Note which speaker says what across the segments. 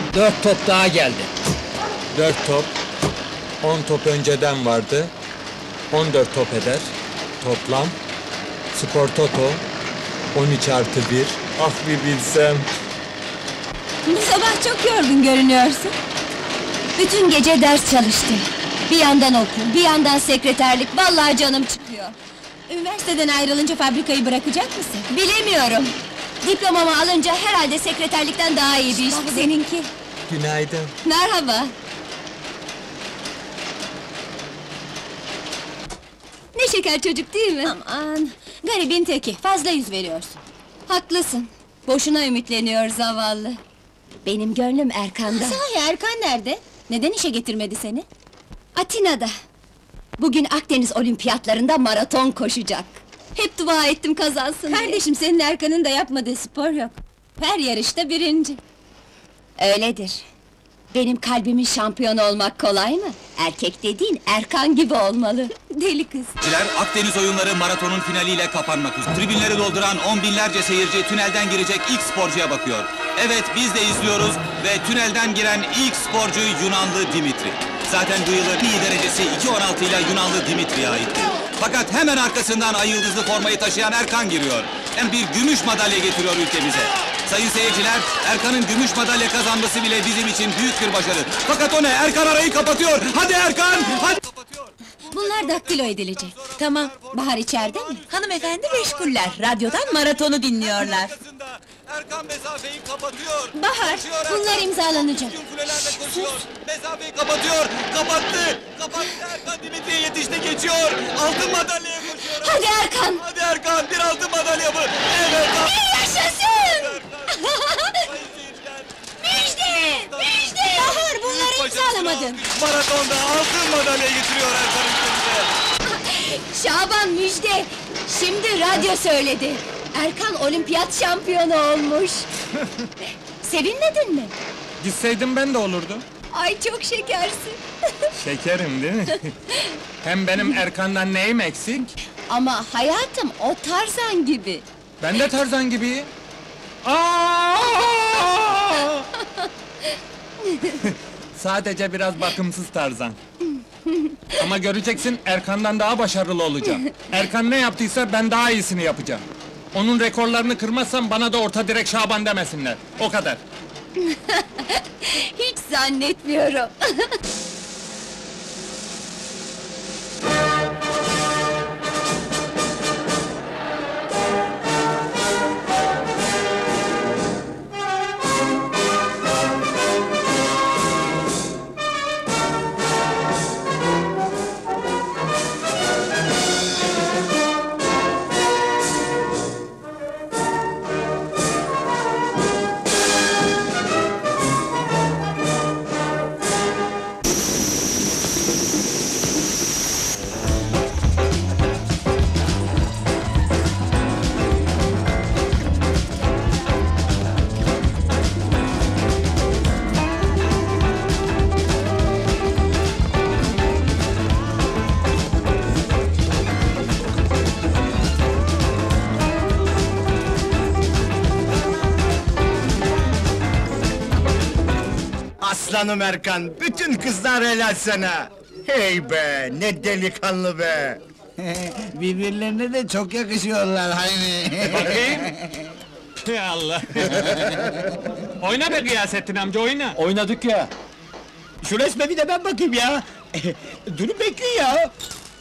Speaker 1: 4 top daha geldi.
Speaker 2: 4 top, 10 top önceden vardı. 14 top eder. Toplam. Spor Toto, 13 artı 1. Ah bir bilsem.
Speaker 3: Bu sabah çok yorgun görünüyorsun. Bütün gece ders çalıştım. Bir yandan okul, bir yandan sekreterlik, vallahi canım çıkıyor. Üniversiteden ayrılınca fabrikayı bırakacak mısın? Bilemiyorum. Diplomamı alınca herhalde sekreterlikten daha iyi bir iş bulurum. Seninki.
Speaker 2: Günaydın.
Speaker 3: Merhaba. Ne şeker çocuk değil mi? Aman, garibin teki, fazla yüz veriyorsun. Haklısın, boşuna ümitleniyor zavallı. Benim gönlüm Erkan'da. Sahi Erkan nerede? Neden işe getirmedi seni? Atina'da. Bugün Akdeniz Olimpiyatlarında maraton koşacak. Hep dua ettim kazansın diye. Kardeşim, senin Erkan'ın da yapmadığı spor yok. Her yarışta birinci. Öyledir. Benim kalbimin şampiyonu olmak kolay mı? Erkek dediğin Erkan gibi olmalı. Deli kız.
Speaker 4: Akdeniz Oyunları maratonun finaliyle kapanmak üzere. Tribünleri dolduran on binlerce seyirci tünelden girecek ilk sporcuya bakıyor. Evet, biz de izliyoruz ve tünelden giren ilk sporcu Yunanlı Dimitri. Zaten bu yılın iyi derecesi 2.16 ile Yunanlı Dimitri'ye aitti. Fakat hemen arkasından ay yıldızlı formayı taşıyan Erkan giriyor. Hem bir gümüş madalya getiriyor ülkemize. Sayın seyirciler, Erkan'ın gümüş madalya kazanması bile bizim için büyük bir başarı. Fakat o ne? Erkan arayı kapatıyor! Hadi Erkan! Hadi!
Speaker 3: Bunlar daktilo edilecek.
Speaker 5: Tamam.
Speaker 3: Bahar içeride mi?
Speaker 5: Hanımefendi meşguller. Radyodan maratonu dinliyorlar.
Speaker 4: Erkan mesafeyi kapatıyor!
Speaker 3: Bahar,
Speaker 4: Koşuyor
Speaker 3: bunlar
Speaker 4: Erkan.
Speaker 3: imzalanacak.
Speaker 4: Tüm kulelerle koşuyor! Mesafeyi kapatıyor! Kapattı! Kapattı Erkan Dimitri'ye yetişti, geçiyor! Altın madalyaya koşuyor!
Speaker 3: Hadi Erkan!
Speaker 4: Hadi Erkan, bir altın madalya mı? Evet!
Speaker 3: Yaşasın!
Speaker 4: Sayın seyirciler,
Speaker 3: Müjde! Müjde! Bahar, bunları
Speaker 4: büyük başarısını
Speaker 3: imzalamadın.
Speaker 4: almış. Maratonda altın madalya getiriyor Erkan ülkemize.
Speaker 3: Şaban, müjde! Şimdi radyo söyledi. Erkan olimpiyat şampiyonu olmuş. Sevinmedin mi?
Speaker 2: Gitseydim ben de olurdu.
Speaker 3: Ay, çok şekersin.
Speaker 2: Şekerim değil mi? Hem benim Erkan'dan neyim eksik?
Speaker 3: Ama hayatım, o Tarzan gibi.
Speaker 2: Ben de Tarzan gibiyim. Aa! Sadece biraz bakımsız Tarzan. Ama göreceksin, Erkan'dan daha başarılı olacağım. Erkan ne yaptıysa ben daha iyisini yapacağım. Onun rekorlarını kırmazsam bana da orta direk Şaban demesinler. O kadar.
Speaker 3: Hiç zannetmiyorum.
Speaker 6: Aslanım Erkan, bütün kızlar helal sana! Hey be, ne delikanlı be!
Speaker 7: Birbirlerine de çok yakışıyorlar hani.
Speaker 2: Bakayım. Ya Allah! Oyna be Gıyasettin amca, oyna!
Speaker 7: Oynadık ya. Şu resme bir de ben bakayım ya. Durun bekleyin ya.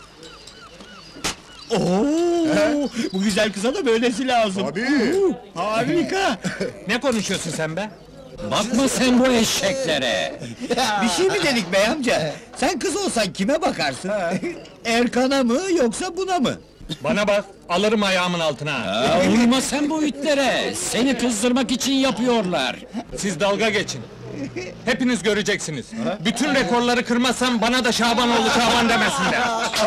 Speaker 7: Oo, bu güzel kıza da böylesi lazım.
Speaker 6: Tabii.
Speaker 7: Harika.
Speaker 2: Ne konuşuyorsun sen be?
Speaker 7: Bakma sen bu eşeklere. Bir şey mi dedik bey amca? Sen kız olsan kime bakarsın? Erkan'a mı yoksa buna mı?
Speaker 2: Bana bak, alırım ayağımın altına!
Speaker 7: Uyma sen bu itlere! Seni kızdırmak için yapıyorlar!
Speaker 2: Siz dalga geçin! Hepiniz göreceksiniz! Bütün rekorları kırmazsam bana da Şabanoğlu Şaban demesinler!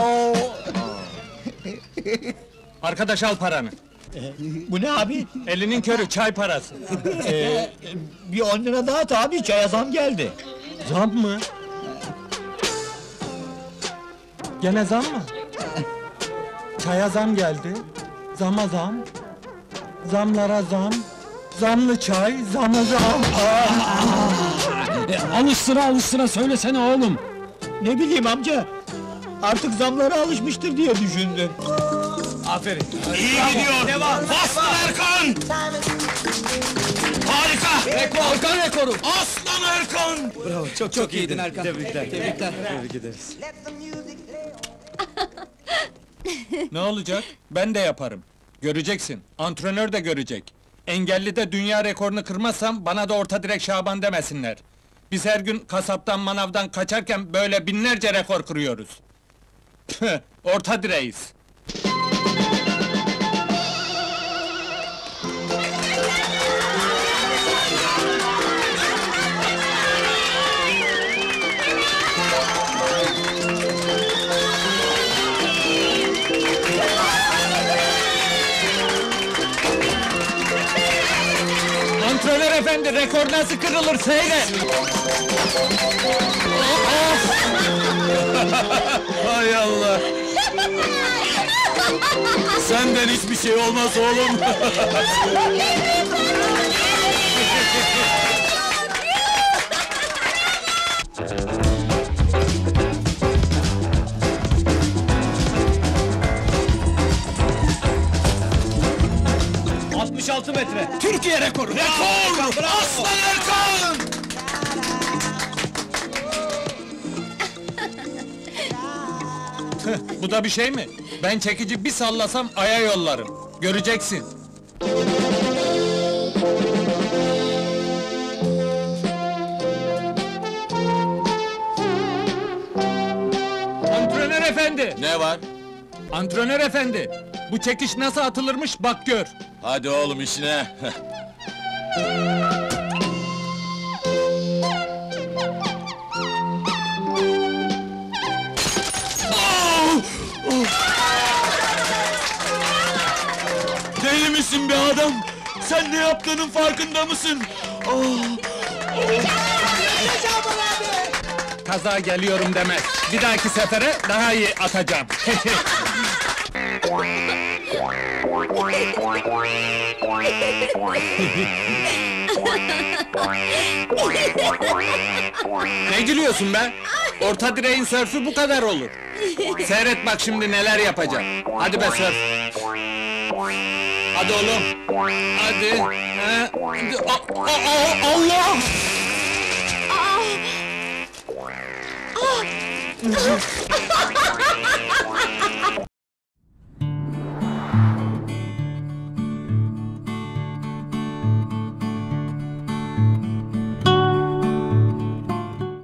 Speaker 2: Arkadaş, al paranı!
Speaker 7: Bu ne abi?
Speaker 2: Elinin körü, çay parası!
Speaker 7: Bir 10 lira daha at abi, çaya zam geldi!
Speaker 2: Zam mı? Gene zam mı? Çaya zam geldi, zama zam, zamlara zam, zamlı çay, zama zam.
Speaker 7: Alıştıra söylesene oğlum. Ne bileyim amca. Artık zamlara alışmıştır diye düşündüm. Aferin.
Speaker 6: İyi gidiyor.
Speaker 7: Devam.
Speaker 6: Bastın Erkan. Harika.
Speaker 7: Erkan rekoru.
Speaker 6: Aslan Erkan.
Speaker 7: Çok iyiydin Erkan. Tebrikler.
Speaker 2: Ne olacak? Ben de yaparım. Göreceksin. Antrenör de görecek. Engelli de dünya rekorunu kırmazsam bana da orta direk Şaban demesinler. Biz her gün kasaptan manavdan kaçarken böyle binlerce rekor kırıyoruz. Püh, orta direğiz. Antrenör efendi, rekor nasıl kırılır seyret!
Speaker 4: Hay Allah! Senden hiçbir şey olmaz oğlum!
Speaker 6: Türkiye rekoru. Rekor. Aslan Erkan.
Speaker 2: Bu da bir şey mi? Ben çekici bir sallasam aya yollarım. Göreceksin. Antrenör efendi!
Speaker 4: Ne var?
Speaker 2: Antrenör efendi! Bu çekiş nasıl atılırmış bak gör.
Speaker 4: Hadi oğlum işine! Deli misin be adam? Sen ne yaptığının farkında mısın?
Speaker 2: Kaza geliyorum demez. Bir dahaki sefere daha iyi atacağım. Ne gülüyorsun be? Orta direğin sörfü bu kadar olur. Seyret bak şimdi neler yapacağım. Hadi be sörf. Hadi oğlum. Hadi. Ha, hadi. Allah!